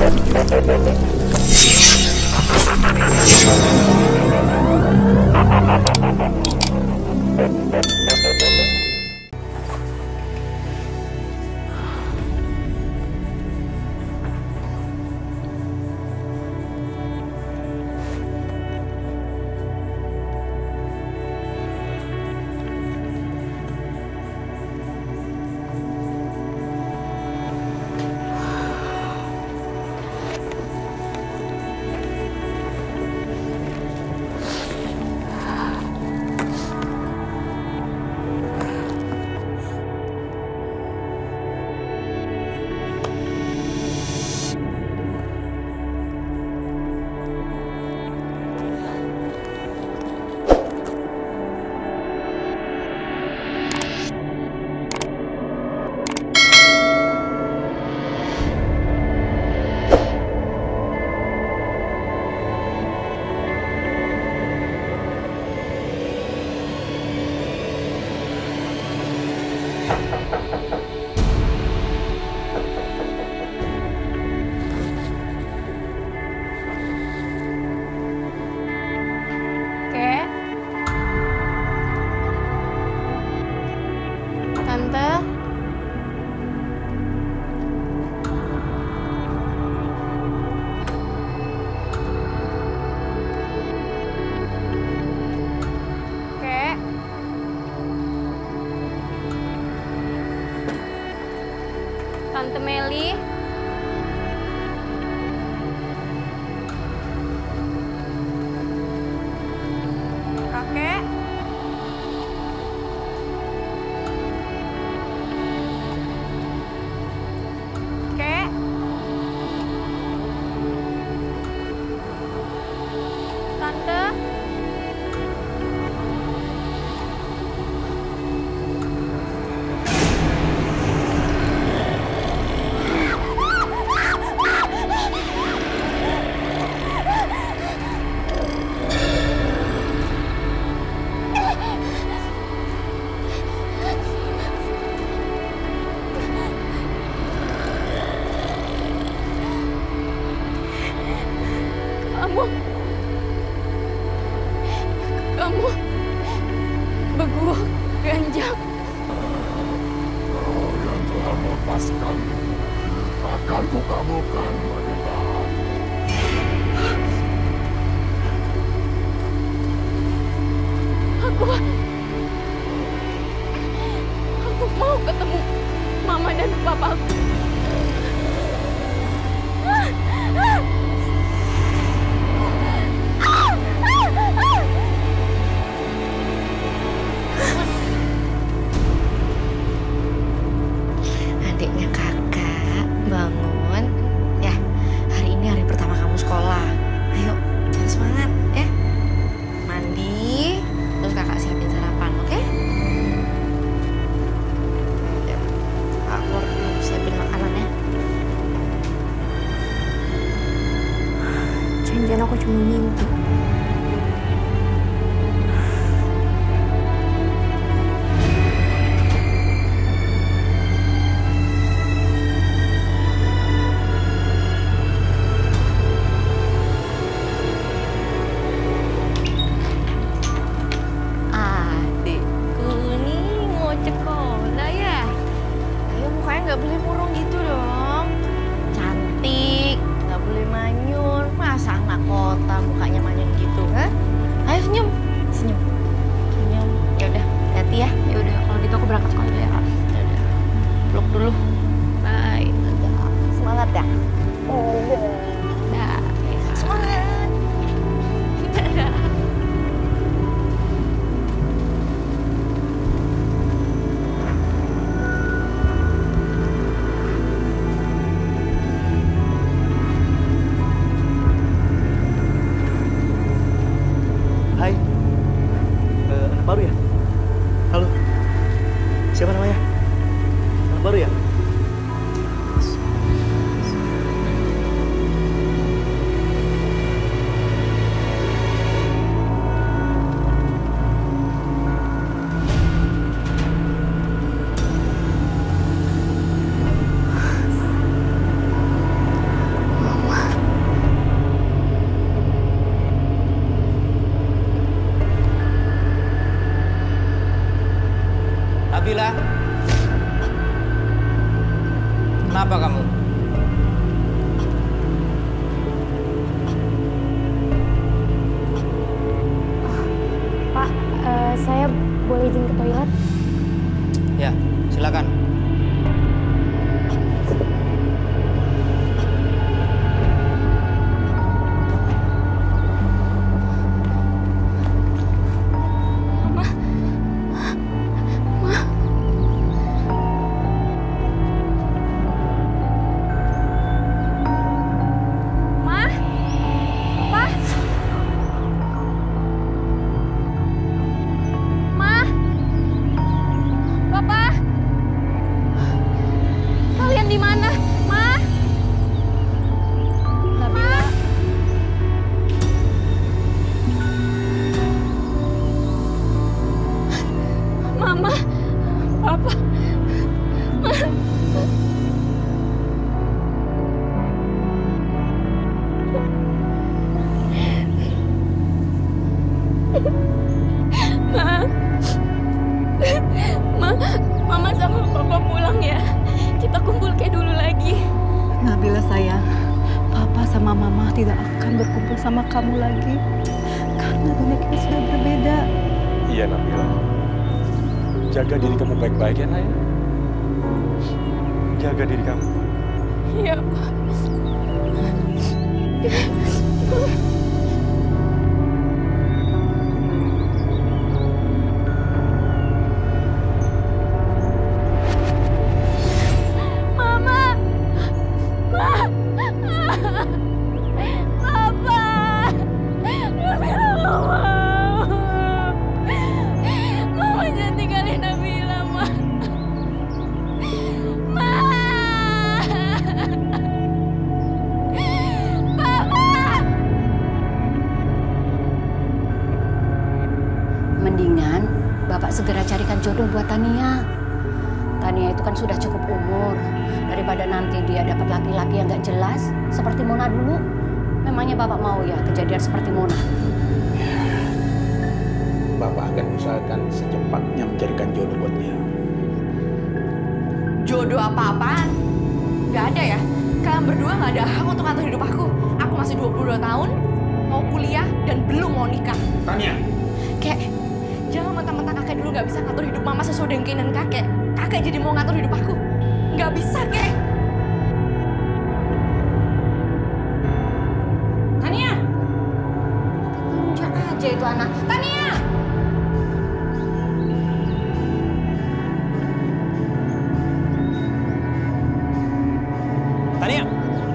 Tante Meli. Kakek. Kek. Tante. Kamu beguak ganjang. Kau yang telah melepaskan akan kukabulkan permintaan. Aku mau ketemu Mama dan Papaku. Adiknya kakak, bangun. Ya, hari ini hari pertama kamu sekolah. Ayo, jangan semangat ya. Mandi, terus kakak siapin sarapan, oke? Ya, kakak keluar dulu siapin makanan ya. Jangan aku cuma mimpi. Nggak boleh murung gitu dong. Cantik, nggak boleh manyun. Masa anak kota mukanya manyun gitu? Kenapa kamu? Pak, saya boleh izin ke toilet? Ya, silakan. Mama sama Papa pulang ya. Kita kumpul kayak dulu lagi. Nabila sayang, Papa sama Mama tidak akan berkumpul sama kamu lagi. Karena dunia kita sudah berbeda. Iya Nabila. Jaga diri kamu baik-baik ya Naya. Jaga diri kamu. Iya, Pak. Mendingan Bapak segera carikan jodoh buat Tania. Tania itu kan sudah cukup umur. Daripada nanti dia dapat laki-laki yang gak jelas, seperti Mona dulu. Memangnya Bapak mau ya kejadian seperti Mona? Bapak akan usahakan secepatnya mencarikan jodoh buat dia. Jodoh apa-apaan? Gak ada ya? Kalian berdua gak ada hak untuk ngatur hidup aku. Aku masih 22 tahun, mau kuliah, dan belum mau nikah. Tania! Kek, jangan mentang-mentang kakek dulu gak bisa ngatur hidup mama sesuai dengan keinginan kakek. Kakek jadi mau ngatur hidup aku. Gak bisa, Kek. Tania! Tunjuk aja itu anak. Tania! Tania!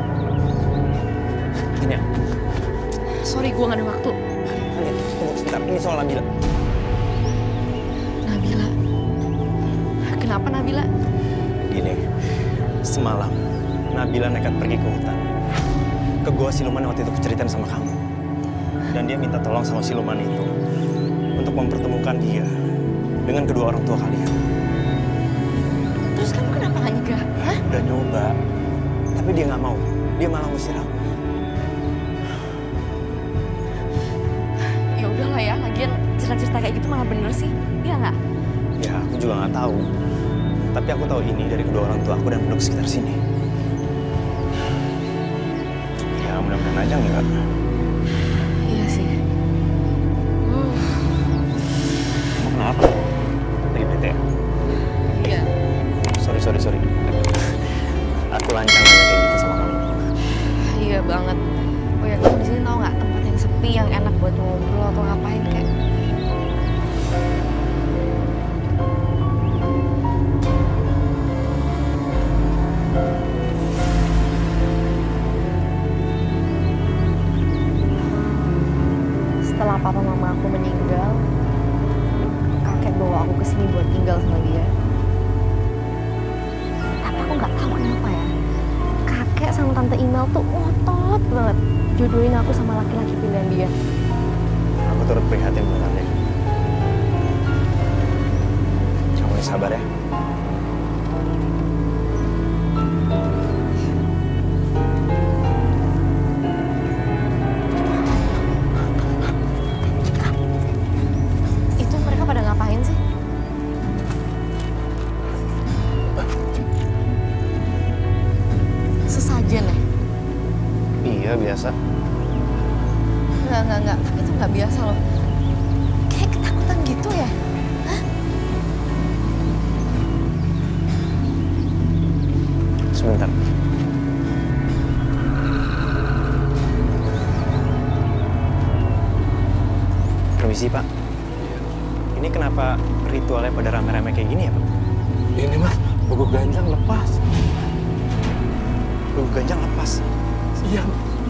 Tania. Sorry, gue gak ada waktu. Tania, tunggu sebentar. Ini soal Nabila. Nabila? Kenapa Nabila? Gini, semalam Nabila nekat pergi ke hutan. Ke gua siluman yang waktu itu keceritain sama kamu. Dan dia minta tolong sama siluman itu untuk mempertemukan dia dengan kedua orang tua kalian. Terus kamu kenapa gak nikah? Hah? Udah nyoba, tapi dia nggak mau. Dia malah ngusir aku. Ya udahlah ya, lagian cerita-cerita kayak gitu malah bener sih. Iya nggak? Ya, aku juga nggak tahu. Tapi aku tahu ini dari kedua orang tua aku dan penduduk sekitar sini. Ya, mudah-mudahan aja enggak. Iya sih. Kamu kenapa? Lagi bete ya? Iya. Sorry. Aku lancang aja kayak gitu sama kamu. Iya banget. Oh ya, kamu di sini tahu nggak tempat yang sepi yang enak buat ngobrol atau ngapain kayak? Setelah papa mama aku meninggal, kakek bawa aku ke sini buat tinggal sama dia. Tapi aku nggak tahu kenapa ya. Kakek sama tante Imel tuh otot banget jodohin aku sama laki-laki pilihan dia. Aku turut prihatin dengannya. Kamu yang sabar ya. Itu mereka pada ngapain sih? ujian ya? Iya, biasa. Enggak. Tapi itu nggak biasa loh. Kayak ketakutan gitu ya? Hah? Sebentar. Permisi, Pak. Ini kenapa ritualnya pada rame-rame kayak gini ya, Pak? Ini mah buku ganjang lepas. Buku ganjang lepas. Iya.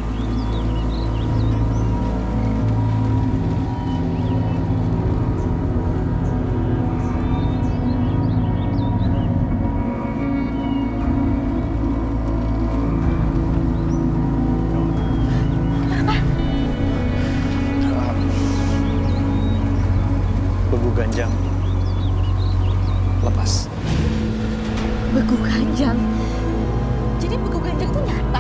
Buku ganjang lepas. Begu ganjang. Jadi begu ganjang itu nyata?